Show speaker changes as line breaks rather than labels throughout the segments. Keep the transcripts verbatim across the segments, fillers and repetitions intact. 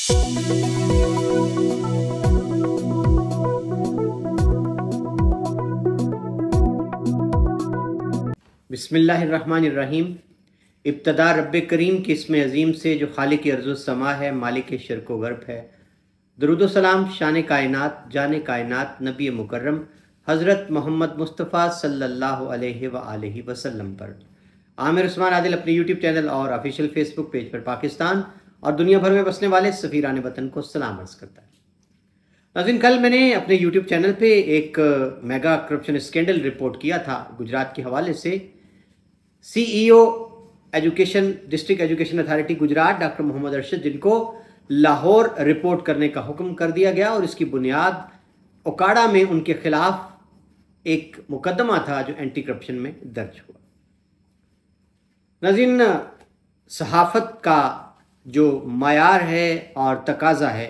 बिस्मिल्लाहिर्रहमानिर्रहीम। इब्तदा रब्बे करीम के इसमें अज़ीम से जो खालिक अर्ज़ समा है, मालिक शर्क व गर्ब है। दरूद सलाम शान कायनात, जाने कायनात, नबी मुकर्रम हज़रत मोहम्मद मुस्तफ़ा सल्लल्लाहु अलैहि व आलिहि वसल्लम पर। आमिर उस्मान आदिल अपने यूट्यूब चैनल और ऑफिशियल फेसबुक पेज पर पाकिस्तान और दुनिया भर में बसने वाले सफ़ीरान वतन को सलाम अर्ज़ करता है। नाज़रीन, कल मैंने अपने यूट्यूब चैनल पे एक मेगा करप्शन स्कैंडल रिपोर्ट किया था गुजरात के हवाले से। CEO education district education authority Gujrat doctor Mohammad Arshad, जिनको लाहौर रिपोर्ट करने का हुक्म कर दिया गया और इसकी बुनियाद ओकाड़ा में उनके खिलाफ एक मुकदमा था जो एंटी करप्शन में दर्ज हुआ। नाज़रीन, सहाफ़त का जो मायार है और तकाज़ा है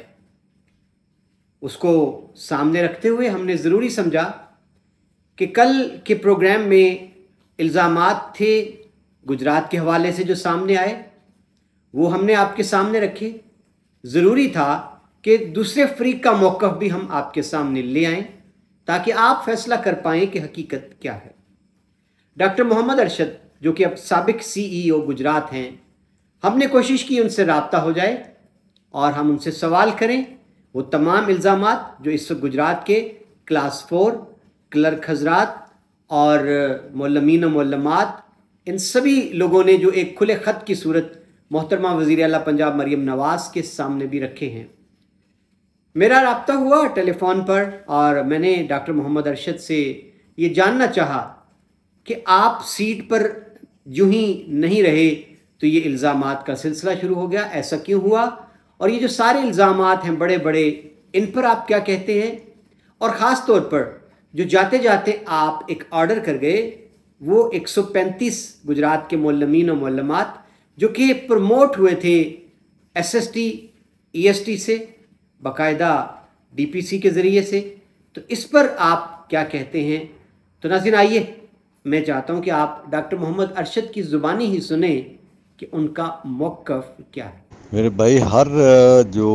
उसको सामने रखते हुए हमने ज़रूरी समझा कि कल के प्रोग्राम में इल्ज़ामात थे गुजरात के हवाले से जो सामने आए, वो हमने आपके सामने रखे। ज़रूरी था कि दूसरे फरीक का मौक़िफ़ भी हम आपके सामने ले आएं ताकि आप फैसला कर पाएँ कि हकीकत क्या है। डॉक्टर मोहम्मद अरशद, जो कि अब साबिक सीईओ गुजरात हैं, हमने कोशिश की उनसे रब्ता हो जाए और हम उनसे सवाल करें वो तमाम इल्ज़ामात जो इस वक्त गुजरात के क्लास फोर क्लर्क हजरात और मोल्लमीन व मोल्लमात, इन सभी लोगों ने जो एक खुले ख़त की सूरत मोहतरमा वज़ीर आला पंजाब मरियम नवाज़ के सामने भी रखे हैं। मेरा रब्ता हुआ टेलीफोन पर और मैंने डॉक्टर मोहम्मद अरशद से ये जानना चाहा कि आप सीट पर यूं ही नहीं रहे तो ये इल्ज़ामात का सिलसिला शुरू हो गया, ऐसा क्यों हुआ? और ये जो सारे इल्ज़ामात हैं बड़े बड़े, इन पर आप क्या कहते हैं? और ख़ास तौर पर जो जाते जाते आप एक ऑर्डर कर गए, वो एक सौ पैंतीस गुजरात के मोल्लमीन और मोल्लमात जो कि प्रमोट हुए थे एसएसटी ईएसटी से, बाकायदा डीपीसी के ज़रिए से, तो इस पर आप क्या कहते हैं? तो नाज़रीन, आइए मैं चाहता हूँ कि आप डॉक्टर मोहम्मद अरशद की ज़ुबानी ही सुने कि उनका मौक़िफ़ क्या है।
मेरे भाई, हर जो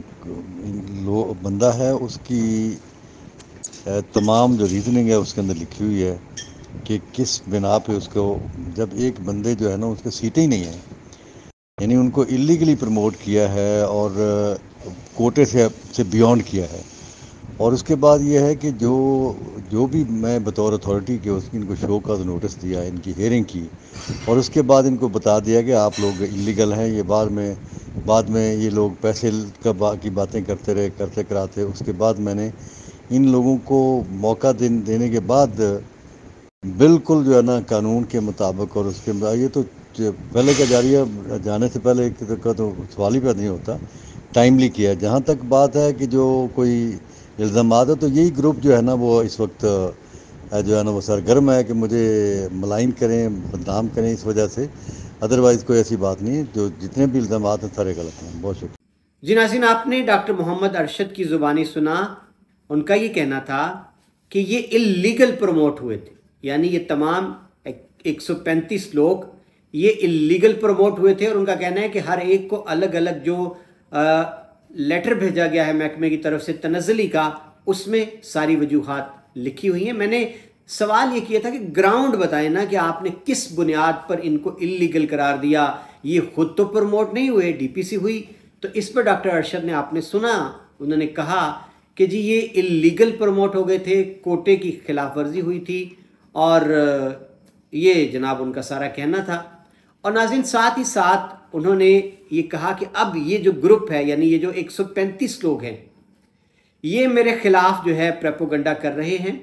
लो बंदा है उसकी तमाम जो रीज़निंग है उसके अंदर लिखी हुई है कि किस बिना पे उसको, जब एक बंदे जो है ना उसके सीटें ही नहीं है, यानी उनको इलीगली प्रमोट किया है और कोटे से से बियॉन्ड किया है, और उसके बाद ये है कि जो जो भी मैं बतौर अथॉरिटी के उसकी इनको शो का नोटिस दिया, इनकी हेयरिंग की और उसके बाद इनको बता दिया कि आप लोग इलीगल हैं। ये बाद में बाद में ये लोग पैसे का बा, की बातें करते रहे करते कराते। उसके बाद मैंने इन लोगों को मौका दे, देने के बाद बिल्कुल जो है ना कानून के मुताबिक, और उसके बाद ये तो पहले का जारी है, जाने से पहले का तो सवाल ही पैदा नहीं होता, टाइमली किया। जहाँ तक बात है कि जो कोई इल्ज़ामात है, तो यही ग्रुप जो है ना वो इस वक्त जो है ना वो सरगर्म है कि मुझे मलाइन करें, बदनाम करें इस वजह से। अदरवाइज़ कोई ऐसी बात नहीं है। जो जितने भी इल्ज़ामात हैं सारे गलत हैं। बहुत शुक्रिया।
जी नाज़रीन, आपने डॉक्टर मोहम्मद अरशद की ज़ुबानी सुना। उनका ये कहना था कि ये इल्लीगल प्रमोट हुए थे, यानी ये तमाम एक सौ पैंतीस लोग ये इल्लीगल प्रमोट हुए थे। और उनका कहना है कि हर एक को अलग अलग जो आ, लेटर भेजा गया है महकमे की तरफ से तनज़्ज़ुली का, उसमें सारी वजूहात लिखी हुई हैं। मैंने सवाल ये किया था कि ग्राउंड बताएं ना कि आपने किस बुनियाद पर इनको इल्लीगल करार दिया। ये खुद तो प्रमोट नहीं हुए, डीपीसी हुई। तो इस पर डॉक्टर अरशद ने, आपने सुना, उन्होंने कहा कि जी ये इल्लीगल प्रमोट हो गए थे, कोटे की खिलाफ वर्जी हुई थी, और ये जनाब उनका सारा कहना था। और नाज़रीन, साथ ही साथ उन्होंने ये कहा कि अब ये जो ग्रुप है, यानी ये जो एक सौ पैंतीस लोग हैं, ये मेरे खिलाफ जो है प्रोपेगेंडा कर रहे हैं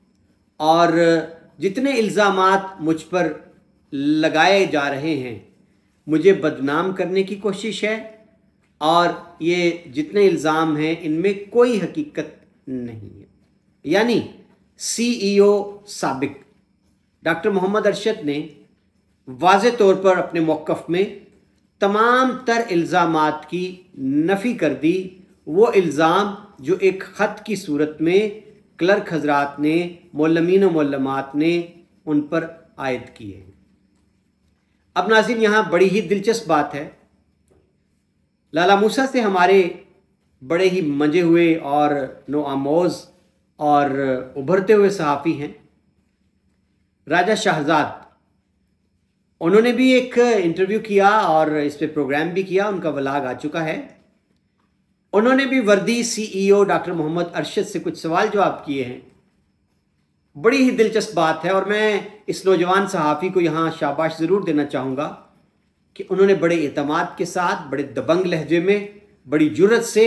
और जितने इल्ज़ामात मुझ पर लगाए जा रहे हैं मुझे बदनाम करने की कोशिश है, और ये जितने इल्ज़ाम हैं इनमें कोई हकीकत नहीं है। यानी सीईओ साबिक डॉक्टर मोहम्मद अरशद ने वाज़े तौर पर अपने मौक़िफ़ में तमाम तर इल्ज़ामात की नफ़ी कर दी। वो इल्ज़ाम जो एक ख़त की सूरत में क्लर्क हजरात ने, मोल्लमीन व मोल्लमात ने उन पर आयद किए। अब नाज़रीन, यहाँ बड़ी ही दिलचस्प बात है लाला मूसा से हमारे बड़े ही मंजे हुए और नो आमोज और उभरते हुए सहाफ़ी हैं राजा शहजाद। उन्होंने भी एक इंटरव्यू किया और इस पे प्रोग्राम भी किया, उनका व्लॉग आ चुका है। उन्होंने भी वर्दी सीईओ डॉक्टर मोहम्मद अरशद से कुछ सवाल जवाब किए हैं। बड़ी ही दिलचस्प बात है और मैं इस नौजवान सहाफ़ी को यहाँ शाबाश ज़रूर देना चाहूँगा कि उन्होंने बड़े एतमाद के साथ, बड़े दबंग लहजे में, बड़ी जुर्रत से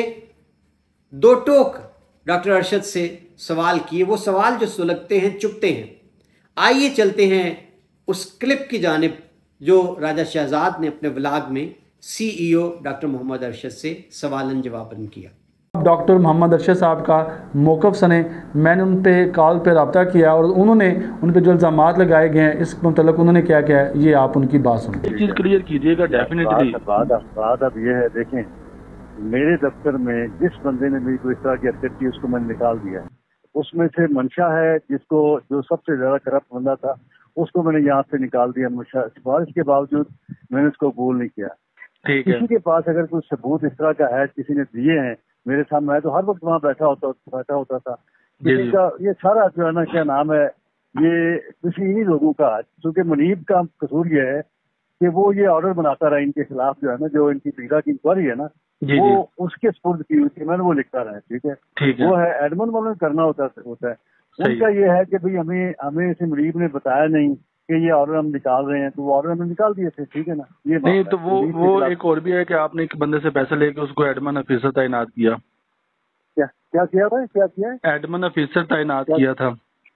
दो टोक डॉक्टर अरशद से सवाल किए। वो सवाल जो सुलगते हैं, चुभते हैं। आइए चलते हैं उस क्लिप की जानिब जो राजा शहजाद ने अपने व्लॉग में सीईओ डॉक्टर मोहम्मद अरशद से सवालन जवाबन किया।
डॉक्टर मोहम्मद अरशद साहब का मौक़िफ़ सने मैंने उन पे कॉल पे रब्ता किया और उन्होंने उन पे जो इल्ज़ामात लगाए गए हैं इस मतलब उन्होंने क्या क्या है, ये आप उनकी बात सुनो।
एक चीज़ क्लियर कीजिएगा डेफिनेटली।
बात बात अब ये है, देखें मेरे दफ्तर में जिस बंदे ने मेरी कोई इस तरह की हरकत की उसको मैंने निकाल दिया। उसमें से मंशा है जिसको जो सबसे ज्यादा करप्ट बंदा था उसको मैंने यहाँ से निकाल दिया। मंशा सिफारिश के बावजूद मैंने उसको कबूल नहीं किया।
ठीक है,
किसी के पास अगर कोई सबूत इस तरह का है, किसी ने दिए हैं मेरे सामने, तो हर वक्त वहाँ बैठा होता बैठा होता था। किसी का ये सारा जो है ना क्या नाम है, ये किसी इन्हीं लोगों का, क्योंकि मुनीब का कसूर ये है कि वो ये ऑर्डर बनाता रहा इनके खिलाफ, जो है ना जो इनकी पीड़ा की इंक्वायरी है ना
जी,
वो
जी।
उसके स्पुर्द की हुई थी, मैंने वो लिखता रहा है। ठीक है,
ठीक है,
वो है एडमन वालों ने करना होता होता है। उनका ये है कि भाई हमें हमें इसे मुनीब ने बताया नहीं कि ये ऑर्डर हम निकाल रहे हैं, तो वो ऑर्डर हमने निकाल दिए थे। ठीक है ना, ये
नहीं तो वो वो एक और भी है कि आपने एक बंदे से पैसे लेके उसको एडमन ऑफिसर तैनात किया।
क्या क्या किया था क्या किया है
एडमन ऑफिसर तैनात किया था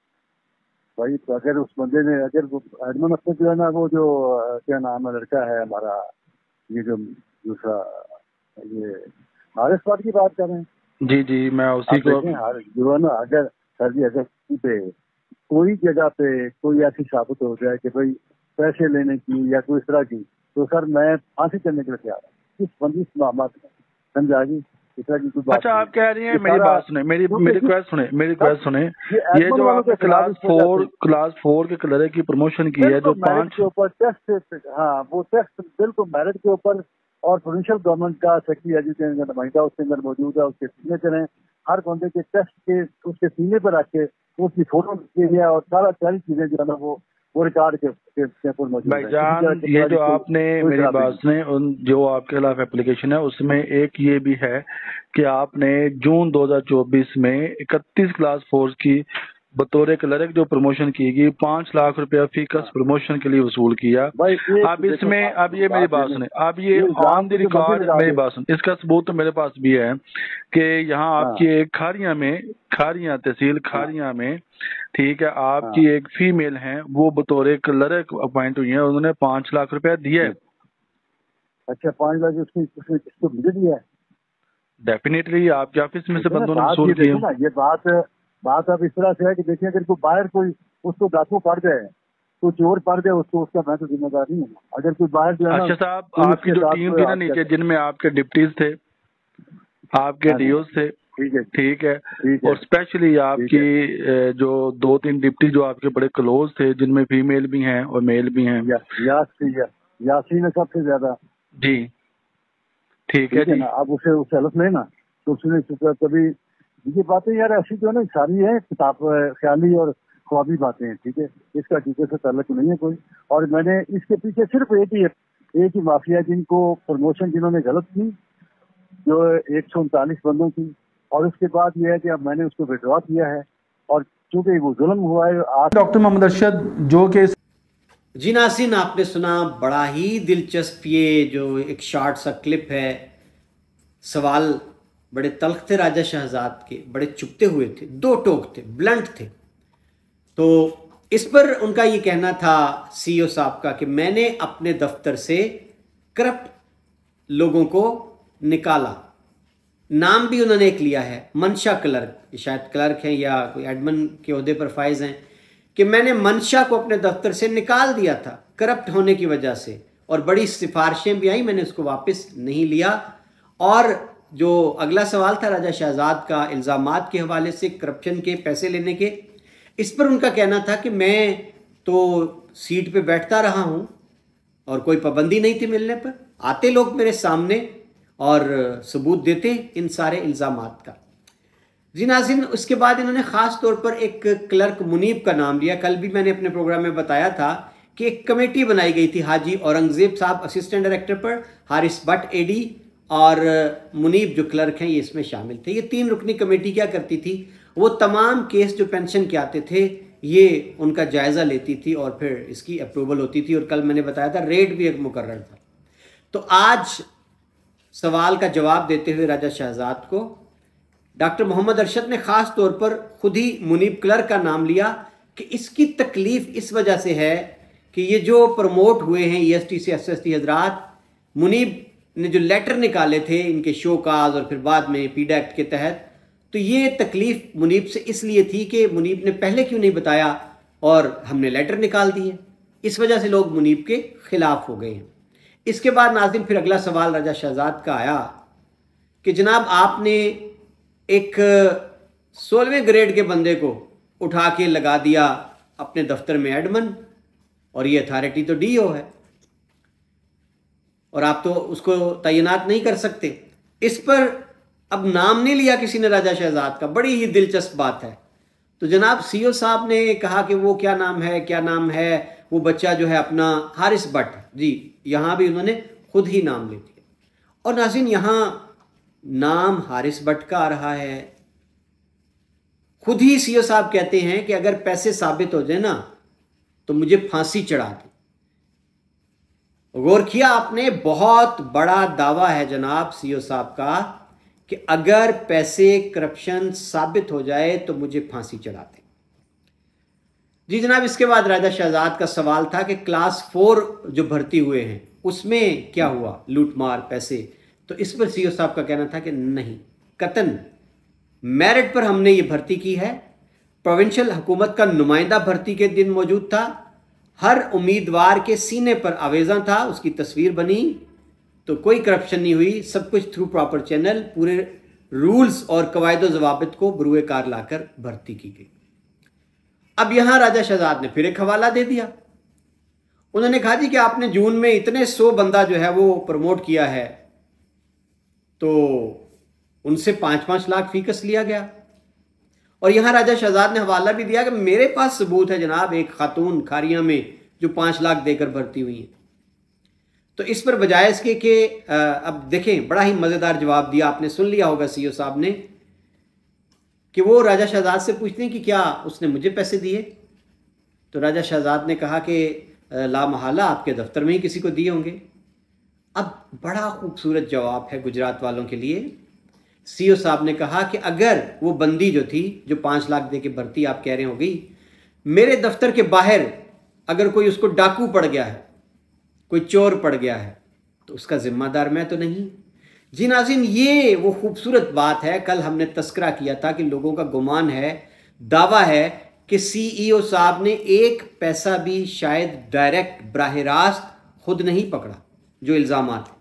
भाई। तो अगर उस बंदे ने अगर एडमन अपने जो है ना वो जो क्या नाम है लड़का है हमारा, ये जो दूसरा ये हारिस बात की बात कर रहे हैं।
जी जी, मैं उसी को
जो है ना, अगर सर जी अगर पे कोई जगह पे कोई ऐसी साबित हो जाए कि भाई पैसे लेने की या कोई इस तरह की, तो सर मैं फांसी करने के लिए तैयार हूँ इस बंदी मामला में। समझा जी, इस तरह की कोई बात।
अच्छा, आप कह रही हैं, मेरी बात सुने, मेरी मेरी क्वेश्चन सुने मेरी क्वेश्चन सुने ये जो आपने क्लास फोर क्लास फोर के क्लर्क की प्रमोशन की है, जो पांच
के ऊपर टेस्ट, हाँ वो टेस्ट बिल्कुल मेरिट के ऊपर, और प्रोविंशियल गवर्नमेंट का सेक्रेटरी एजुकेशन का नुमाइंदा उसके अंदर मौजूद है, उसके सिग्नेचर हैं, हर बंदे के टेस्ट के उसके सीने पर रख के उसकी फोटो है और सारा सारी चीजें जो है ना वो वो रिकॉर्ड के ऊपर मौजूद है।
भाईजान, ये जो आपने मेरी बात सुने, उन जो आपके खिलाफ एप्लीकेशन है उसमें एक ये भी है कि आपने जून दो हज़ार चौबीस में इकतीस क्लास फोर्स की बतौर क्लर्क जो प्रमोशन की गई पांच लाख रुपया फीकस प्रमोशन के लिए वसूल किया। अब इसमें अब ये मेरी बात सुने, अब ये ऑन द रिकॉर्ड मेरी बात सुन, इसका सबूत तो मेरे पास भी है कि यहाँ आपकी एक खारिया में खारिया तहसील खारिया में, ठीक है, आपकी एक फीमेल है वो बतौर क्लर्क अपॉइंट हुई है, उन्होंने पांच लाख रुपया दिया है।
अच्छा, पांच लाख उसकी उसने किसको मुझे दिया है?
डेफिनेटली आपके ऑफिस में से बंदों ने वसूल किया।
ये बात बात अब इस तरह से है कि देखिए अगर कोई बाहर कोई उसको डाकू पड़ जाए, तो चोर पड़ जाए, उसको उसका मैं तो जिम्मेदार नहीं हूँ। अगर कोई बाहर जो है
अच्छा साहब, आपकी जो टीम थी ना नीचे, जिनमें आपके डिप्टीज थे, आपके डीओज थे, ठीक है ठीक है, और स्पेशली आपकी जो दो तीन डिप्टी जो आपके बड़े क्लोज थे, जिनमें फीमेल भी हैं और मेल भी हैं,
यासीन है सबसे ज्यादा।
जी ठीक है जी।
आप उसे उसे हेल्प लेना, तो उसने कभी ये बातें यार ऐसी जो है ना सारी है किताब ख्याली और ख्वाबी बातें हैं। ठीक है, इसका टीचर से ताल्लुक नहीं है कोई। और मैंने इसके पीछे सिर्फ एक ही एक ही माफिया जिनको प्रमोशन जिन्होंने गलत की, जो एक सौ उनतालीस बंदों की, और उसके बाद ये है कि अब मैंने उसको विड्रॉ किया है, और चूंकि वो जुल्म हुआ है।
डॉक्टर मोहम्मद अरशद जो कि
जी नासिन, आपने सुना, बड़ा ही दिलचस्प ये जो एक शॉर्ट सा क्लिप है। सवाल बड़े तल्ख थे राजा शहजाद के, बड़े चुपते हुए थे, दो टोक थे, ब्लंट थे। तो इस पर उनका ये कहना था सीईओ साहब का कि मैंने अपने दफ्तर से करप्ट लोगों को निकाला। नाम भी उन्होंने एक लिया है, मनशा क्लर्क, शायद क्लर्क हैं या कोई एडमिन के ओहदे पर फाइज हैं, कि मैंने मनशा को अपने दफ्तर से निकाल दिया था करप्ट होने की वजह से, और बड़ी सिफारिशें भी आई, मैंने उसको वापस नहीं लिया। और जो अगला सवाल था राजा शहजाद का इल्ज़ामात के हवाले से, करप्शन के, पैसे लेने के, इस पर उनका कहना था कि मैं तो सीट पे बैठता रहा हूँ और कोई पाबंदी नहीं थी मिलने पर। आते लोग मेरे सामने और सबूत देते इन सारे इल्ज़ामात का। जी नाज़रीन, उसके बाद इन्होंने ख़ास तौर पर एक क्लर्क मुनीब का नाम लिया। कल भी मैंने अपने प्रोग्राम में बताया था कि एक कमेटी बनाई गई थी हाजी औरंगज़ेब साहब असिस्टेंट डायरेक्टर पर, हारिस भट्ट एडी और मुनीब जो क्लर्क हैं ये इसमें शामिल थे। ये तीन रुकनी कमेटी क्या करती थी, वो तमाम केस जो पेंशन के आते थे ये उनका जायज़ा लेती थी और फिर इसकी अप्रूवल होती थी। और कल मैंने बताया था रेट भी एक मुकर्रर था। तो आज सवाल का जवाब देते हुए राजा शहजाद को डॉक्टर मोहम्मद अरशद ने ख़ास तौर पर खुद ही मुनीब क्लर्क का नाम लिया कि इसकी तकलीफ़ इस वजह से है कि ये जो प्रमोट हुए हैं ई एस टी से एस एस टी हजरात, मुनीब ने जो लेटर निकाले थे इनके शोकाज और फिर बाद में पीड एक्ट के तहत, तो ये तकलीफ़ मुनीब से इसलिए थी कि मुनीब ने पहले क्यों नहीं बताया और हमने लेटर निकाल दिए। इस वजह से लोग मुनीब के ख़िलाफ़ हो गए हैं। इसके बाद नाज़रीन फिर अगला सवाल राजा शहजाद का आया कि जनाब आपने एक सोलहवें ग्रेड के बंदे को उठा के लगा दिया अपने दफ्तर में एडमन, और ये अथॉरिटी तो डी ओ है और आप तो उसको तैनात नहीं कर सकते। इस पर अब नाम नहीं लिया किसी ने राजा शहजाद का, बड़ी ही दिलचस्प बात है। तो जनाब सी ओ साहब ने कहा कि वो क्या नाम है क्या नाम है वो बच्चा जो है अपना हारिस भट्ट, जी यहाँ भी उन्होंने खुद ही नाम ले दिया। और नाज़रीन यहाँ नाम हारिस भट्ट का आ रहा है। खुद ही सी ओ साहब कहते हैं कि अगर पैसे साबित हो जाए ना तो मुझे फांसी चढ़ा दे। गौर किया आपने, बहुत बड़ा दावा है जनाब सी ओ साहब का कि अगर पैसे करप्शन साबित हो जाए तो मुझे फांसी चढ़ा दे। जी जनाब, इसके बाद राजा शहजाद का सवाल था कि क्लास फोर जो भर्ती हुए हैं उसमें क्या हुआ, लूटमार पैसे। तो इस पर सी ओ साहब का कहना था कि नहीं, कतन मेरिट पर हमने ये भर्ती की है। प्रोविंशियल हुकूमत का नुमाइंदा भर्ती के दिन मौजूद था, हर उम्मीदवार के सीने पर आवेज़ा था, उसकी तस्वीर बनी, तो कोई करप्शन नहीं हुई, सब कुछ थ्रू प्रॉपर चैनल, पूरे रूल्स और कवायद ज़वाबित को बरूए कार लाकर भर्ती की गई। अब यहां राजा शहजाद ने फिर एक हवाला दे दिया। उन्होंने कहा जी कि आपने जून में इतने सौ बंदा जो है वो प्रमोट किया है, तो उनसे पाँच पाँच लाख फीकस लिया गया। और यहाँ राजा शहजाद ने हवाला भी दिया कि मेरे पास सबूत है जनाब, एक खातून खारिया में जो पाँच लाख देकर भर्ती हुई है। तो इस पर बजाय इसके कि अब देखें, बड़ा ही मज़ेदार जवाब दिया, आपने सुन लिया होगा सी ओ साहब ने, कि वो राजा शहजाद से पूछते हैं कि क्या उसने मुझे पैसे दिए। तो राजा शहजाद ने कहा कि ला महला आपके दफ्तर में ही किसी को दिए होंगे। अब बड़ा खूबसूरत जवाब है गुजरात वालों के लिए। सी ओ साहब ने कहा कि अगर वो बंदी जो थी जो पाँच लाख दे के भर्ती आप कह रहे हो गई, मेरे दफ्तर के बाहर अगर कोई उसको डाकू पड़ गया है, कोई चोर पड़ गया है, तो उसका जिम्मेदार मैं तो नहीं। जी नाज़रीन, ये वो खूबसूरत बात है। कल हमने तस्करा किया था कि लोगों का गुमान है, दावा है कि सी ई ओ साहब ने एक पैसा भी शायद डायरेक्ट बराह रास्त खुद नहीं पकड़ा जो इल्ज़ामात है।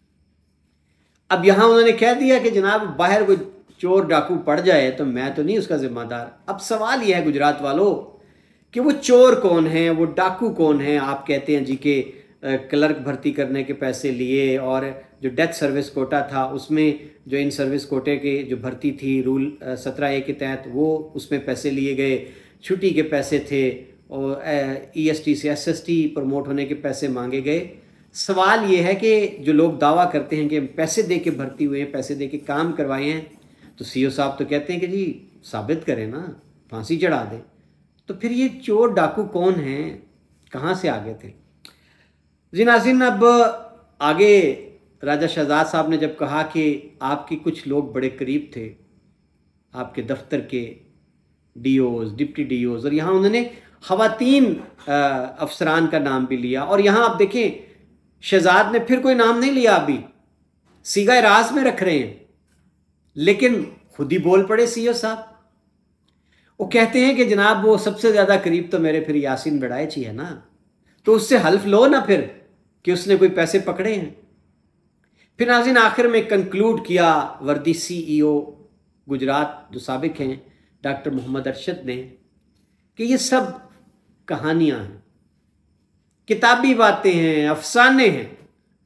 अब यहां उन्होंने कह दिया कि जनाब बाहर कोई चोर डाकू पड़ जाए तो मैं तो नहीं उसका जिम्मेदार। अब सवाल यह है गुजरात वालों कि वो चोर कौन है, वो डाकू कौन है। आप कहते हैं जी के क्लर्क भर्ती करने के पैसे लिए, और जो डेथ सर्विस कोटा था उसमें जो इन सर्विस कोटे के जो भर्ती थी रूल सत्रह ए के तहत, वो उसमें पैसे लिए गए, छुट्टी के पैसे थे, और ई एस टी से एस एस टी प्रमोट होने के पैसे मांगे गए। सवाल ये है कि जो लोग दावा करते हैं कि पैसे दे के भर्ती हुए हैं, पैसे दे के काम करवाए हैं, तो सी ओ साहब तो कहते हैं कि जी साबित करें ना, फांसी चढ़ा दें। तो फिर ये चोर डाकू कौन हैं, कहाँ से आ गए थे। जी नाज़रीन, अब आगे राजा शहजाद साहब ने जब कहा कि आपके कुछ लोग बड़े करीब थे, आपके दफ्तर के D Os, deputy D Os, और यहाँ उन्होंने ख़वातीन अफसरान का नाम भी लिया। और यहाँ आप देखें शहजाद ने फिर कोई नाम नहीं लिया, अभी सीगा राज में रख रहे हैं, लेकिन खुद ही बोल पड़े सी ओ साहब। वो कहते हैं कि जनाब वो सबसे ज़्यादा करीब तो मेरे फिर यासीन बड़ाइच ही है ना, तो उससे हल्फ लो ना फिर कि उसने कोई पैसे पकड़े हैं। फिर नाज़रीन आखिर में कंक्लूड किया वर्दी सी ई ओ गुजरात जो साबिक हैं डॉक्टर मोहम्मद अरशद ने कि ये सब कहानियाँ हैं, किताबी बातें हैं, अफसाने हैं।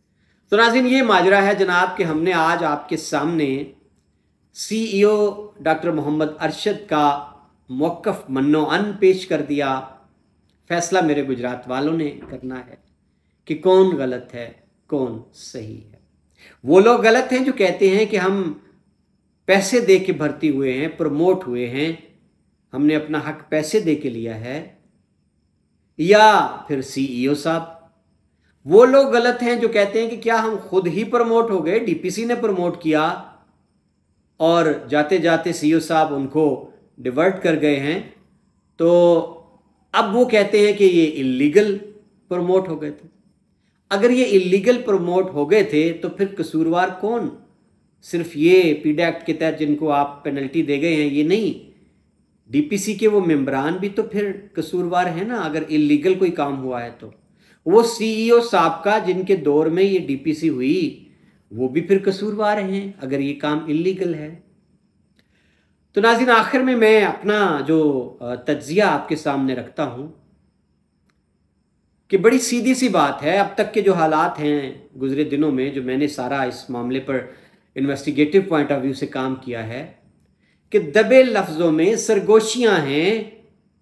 तो नाज़रीन, ये माजरा है जनाब कि हमने आज आपके सामने सीईओ डॉक्टर मोहम्मद अरशद का मौक़िफ़ मन्नो अन पेश कर दिया। फैसला मेरे गुजरात वालों ने करना है कि कौन गलत है कौन सही है। वो लोग गलत हैं जो कहते हैं कि हम पैसे दे के भर्ती हुए हैं, प्रमोट हुए हैं, हमने अपना हक पैसे दे के लिया है, या फिर सीईओ साहब। वो लोग गलत हैं जो कहते हैं कि क्या हम खुद ही प्रमोट हो गए, डीपीसी ने प्रमोट किया और जाते जाते सीईओ साहब उनको डिवर्ट कर गए हैं, तो अब वो कहते हैं कि ये इल्लीगल प्रमोट हो गए थे। अगर ये इल्लीगल प्रमोट हो गए थे तो फिर कसूरवार कौन? सिर्फ ये पीडा एक्ट के तहत जिनको आप पेनल्टी दे गए हैं ये नहीं, डीपीसी के वो मेंबरान भी तो फिर कसूरवार है ना। अगर इल्लीगल कोई काम हुआ है तो वो सीईओ साहब का जिनके दौर में ये डीपीसी हुई वो भी फिर कसूरवार हैं अगर ये काम इल्लीगल है। तो नाज़रीन, आखिर में मैं अपना जो तज्जिया आपके सामने रखता हूं कि बड़ी सीधी सी बात है। अब तक के जो हालात हैं गुजरे दिनों में, जो मैंने सारा इस मामले पर इन्वेस्टिगेटिव पॉइंट ऑफ व्यू से काम किया है, कि दबे लफ्ज़ों में सरगोशियां हैं।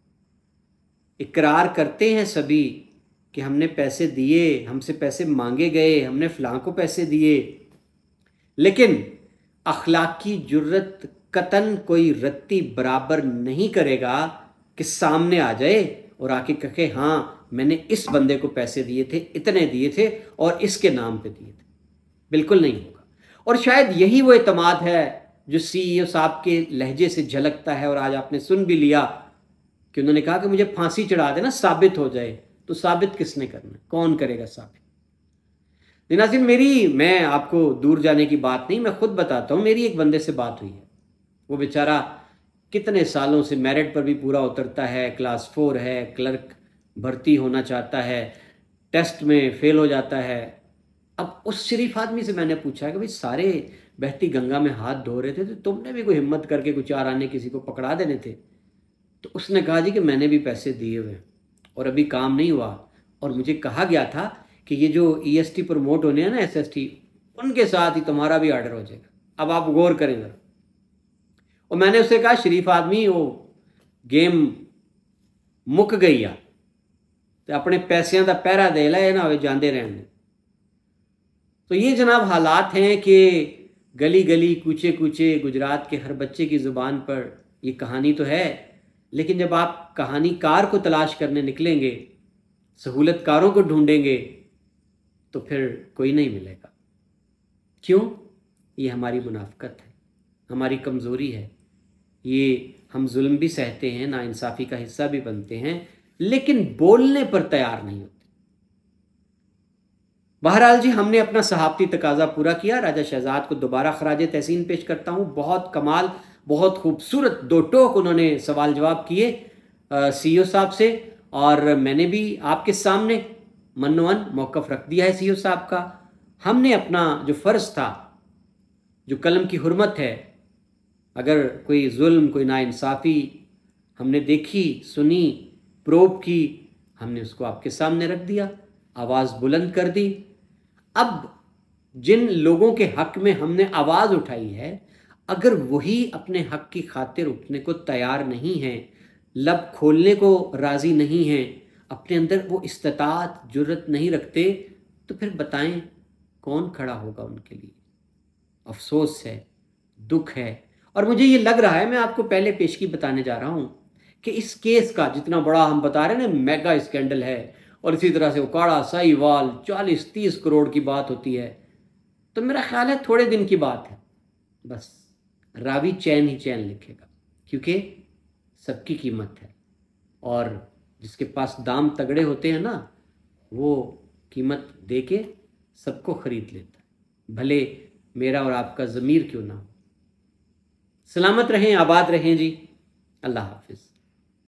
इकरार करते हैं सभी कि हमने पैसे दिए, हमसे पैसे मांगे गए, हमने फलां को पैसे दिए, लेकिन अखलाकी जुर्रत कतन कोई रत्ती बराबर नहीं करेगा कि सामने आ जाए और आके कहे हाँ मैंने इस बंदे को पैसे दिए थे, इतने दिए थे और इसके नाम पे दिए थे। बिल्कुल नहीं होगा। और शायद यही वो एतमाद है जो सीईओ साहब के लहजे से झलकता है। और आज आपने सुन भी लिया कि उन्होंने कहा कि मुझे फांसी चढ़ा देना, साबित हो जाए। तो साबित किसने करना, कौन करेगा साबित? नाज़रीन, मेरी मैं आपको दूर जाने की बात नहीं, मैं खुद बताता हूँ। मेरी एक बंदे से बात हुई है, वो बेचारा कितने सालों से मेरिट पर भी पूरा उतरता है, क्लास फोर है, क्लर्क भर्ती होना चाहता है, टेस्ट में फेल हो जाता है। अब उस शरीफ आदमी से मैंने पूछा कि भाई सारे बहती गंगा में हाथ धो रहे थे तो तुमने भी कोई हिम्मत करके कुछ चार आने किसी को पकड़ा देने थे? तो उसने कहा जी कि मैंने भी पैसे दिए हुए और अभी काम नहीं हुआ, और मुझे कहा गया था कि ये जो ईएसटी प्रमोट होने हैं ना, एसएसटी, उनके साथ ही तुम्हारा भी ऑर्डर हो जाएगा। अब आप गौर करें जरा। और मैंने उससे कहा शरीफ आदमी, वो गेम मुक गई आ तो अपने पैसों का पहरा दे ला, ना हो जाते रहने। तो ये जनाब हालात हैं कि गली गली कूचे कूचे गुजरात के हर बच्चे की ज़ुबान पर ये कहानी तो है, लेकिन जब आप कहानीकार को तलाश करने निकलेंगे, सहूलतकारों को ढूंढेंगे, तो फिर कोई नहीं मिलेगा। क्यों? ये हमारी मुनाफकत है, हमारी कमज़ोरी है। ये हम जुल्म भी सहते हैं, नाइंसाफ़ी का हिस्सा भी बनते हैं, लेकिन बोलने पर तैयार नहीं होते। बहरहाल जी, हमने अपना सहाफ़ती तकाजा पूरा किया। राजा शहजाद को दोबारा खराज तहसीन पेश करता हूँ। बहुत कमाल, बहुत खूबसूरत दो टोक उन्होंने सवाल जवाब किए सीईओ साहब से, और मैंने भी आपके सामने मन्नोअन मौक़िफ़ रख दिया है सीईओ साहब का। हमने अपना जो फ़र्ज़ था, जो कलम की हुर्मत है, अगर कोई जुल्म, कोई नाइंसाफ़ी हमने देखी, सुनी, प्रोब की, हमने उसको आपके सामने रख दिया, आवाज़ बुलंद कर दी। अब जिन लोगों के हक़ में हमने आवाज़ उठाई है, अगर वही अपने हक़ की खातिर उठने को तैयार नहीं हैं, लब खोलने को राज़ी नहीं हैं, अपने अंदर वो इस्तिताअत, जुर्रत नहीं रखते, तो फिर बताएं कौन खड़ा होगा उनके लिए? अफसोस है, दुख है। और मुझे ये लग रहा है, मैं आपको पहले पेशगी बताने जा रहा हूँ कि इस केस का जितना बड़ा हम बता रहे हैं ना, मेगा स्कैंडल है, और इसी तरह से उकाड़ा साहिवाल चालीस तीस करोड़ की बात होती है, तो मेरा ख्याल है थोड़े दिन की बात है, बस रावी चैन ही चैन लिखेगा, क्योंकि सबकी कीमत है, और जिसके पास दाम तगड़े होते हैं ना, वो कीमत दे के सबको ख़रीद लेता है, भले मेरा और आपका ज़मीर क्यों ना हो। सलामत रहें, आबाद रहें जी। अल्लाह हाफिज़।